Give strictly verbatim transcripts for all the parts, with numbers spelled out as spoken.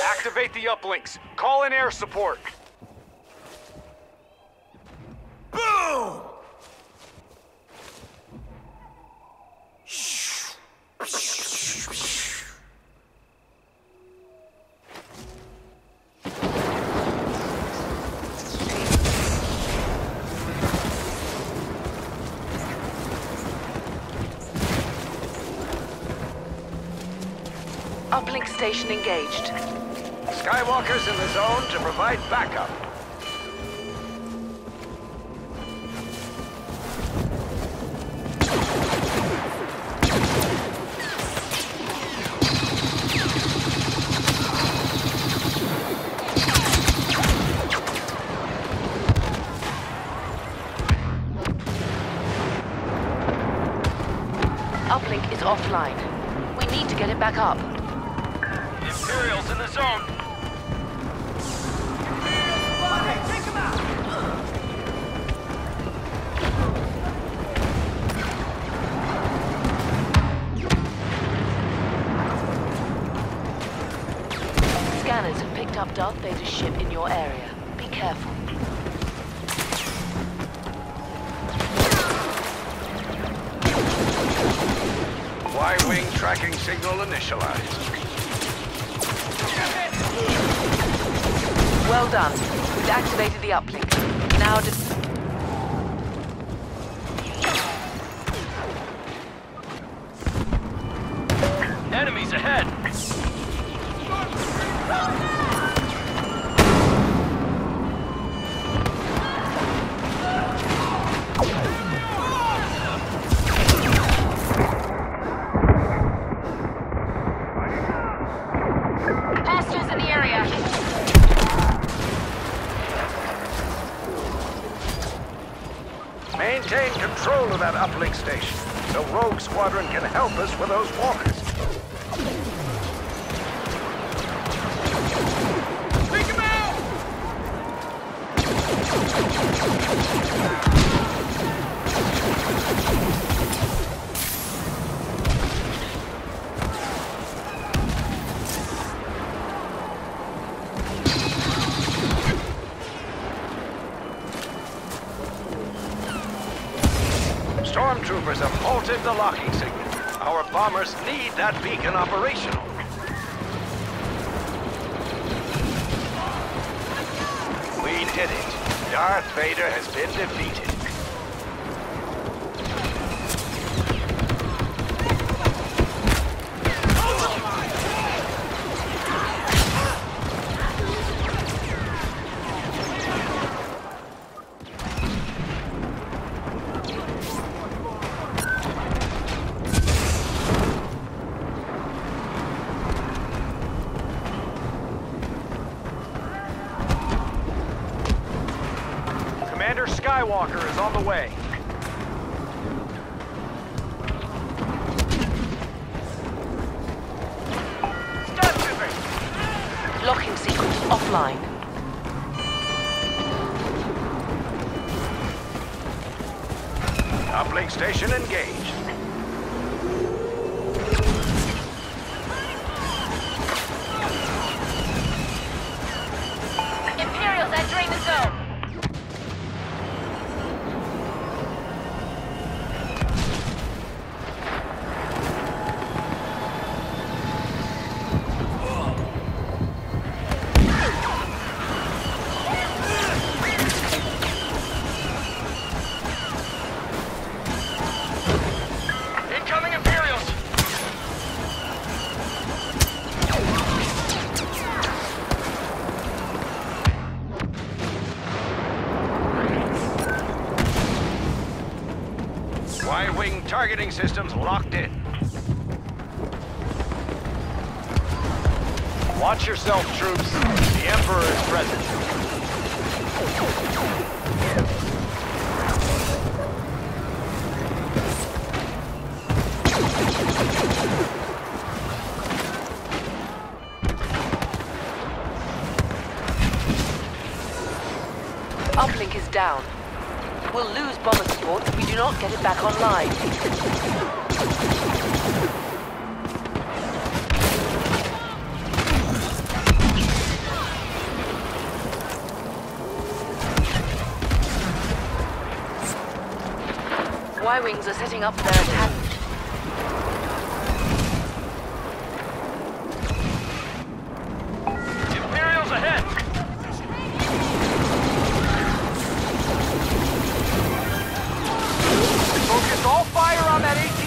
Activate the uplinks. Call in air support. Boom! Uplink station engaged. Skywalker's in the zone to provide backup. Uplink is offline. We need to get it back up. Imperials in the zone. Take him out! Scanners have picked up Darth Vader's ship in your area. Be careful. Y-wing tracking signal initialized. Well done. We've activated the uplink. Now dis- Enemies ahead! Hostiles in the area. Maintain control of that uplink station, so Rogue Squadron can help us with those walkers. Take him out! Stormtroopers have halted the locking signal. Our bombers need that beacon operational. We did it. Darth Vader has been defeated. Commander Skywalker is on the way. Stormtroopers! Locking sequence offline. Uplink station engaged. Imperials entering the zone. Incoming Imperials! Y-wing targeting systems locked in. Watch yourself, troops. The Emperor is present. Uplink is down. We'll lose bomber support if we do not get it back online. Y-Wings are setting up their attack. Imperials ahead! Focus all fire on that AT.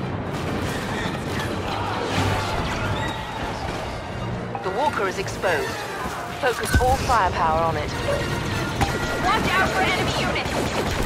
The Walker is exposed. Focus all firepower on it. Watch out for enemy units!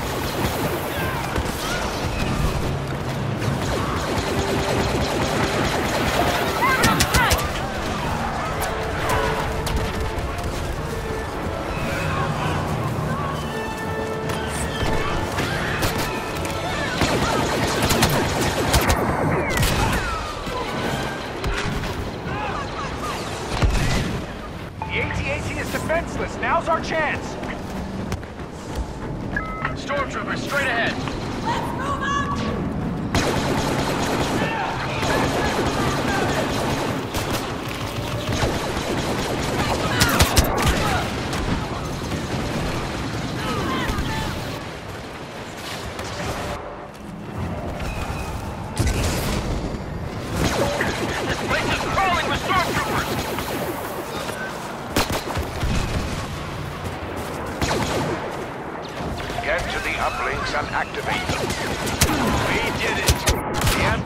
The A T A T is defenseless. Now's our chance. Stormtroopers, straight ahead. Let's move up! This place is crawling with stormtroopers. Get to the uplinks and activate them. We did it. And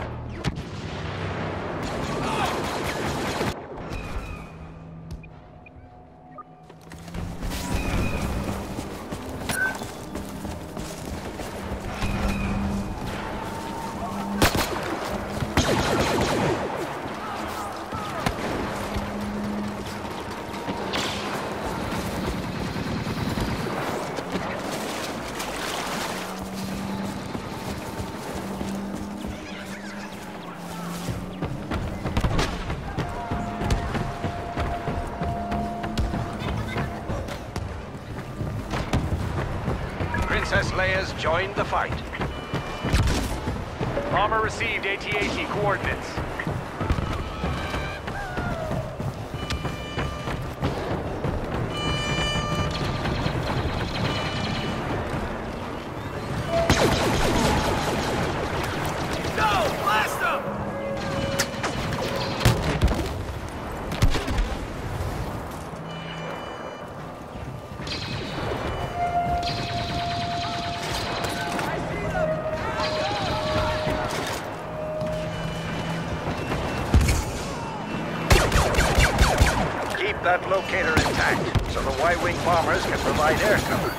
Princess Leia's joined the fight. bomber received A T A T coordinates. No! Blast them! Keep that locator intact, so the Y-Wing bombers can provide air cover.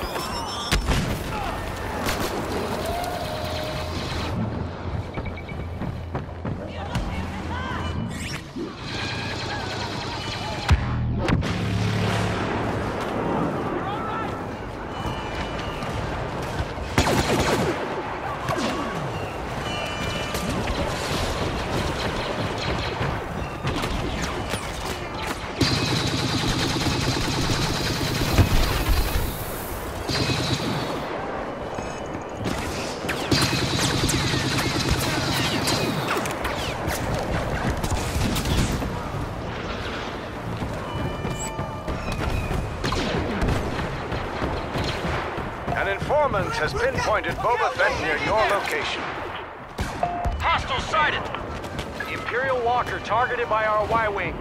An informant has pinpointed Boba Fett near your location. Hostile sighted. The Imperial Walker targeted by our Y-Wing.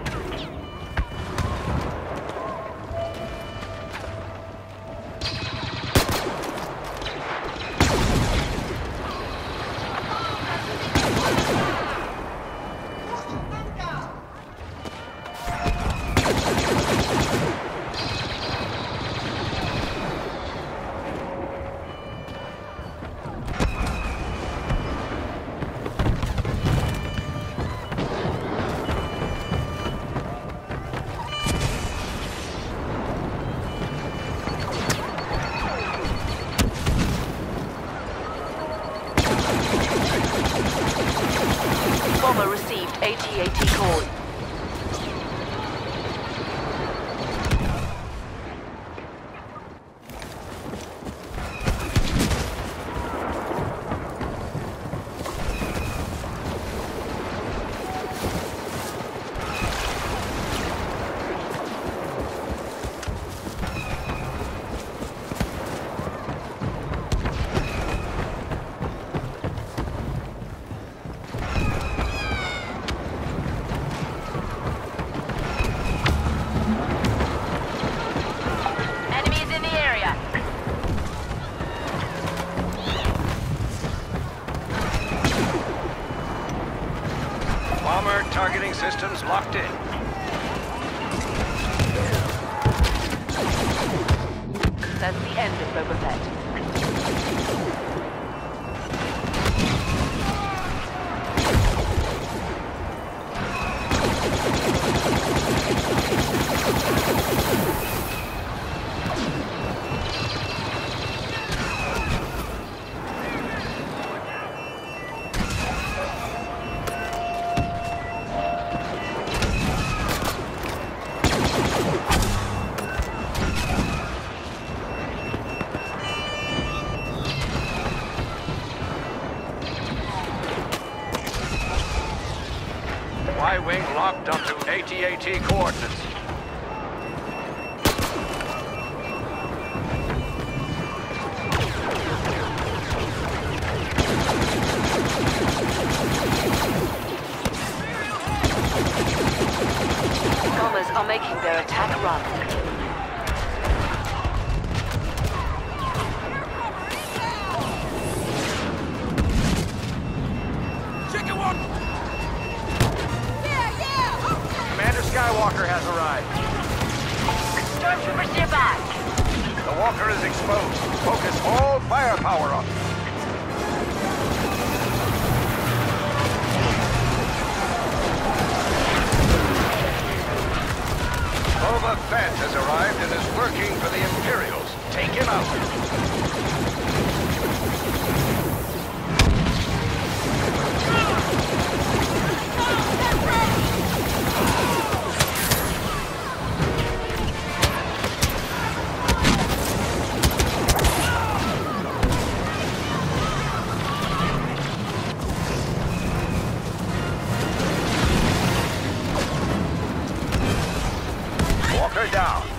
That's the end of Boba Fett. Y-wing locked onto A T A T coordinates. Bombers are making their attack run. Commander Skywalker has arrived. Stormtroopers nearby. The walker is exposed. Focus all firepower on it. Boba Fett has arrived and is working for the Imperials. Take him out. Walker down.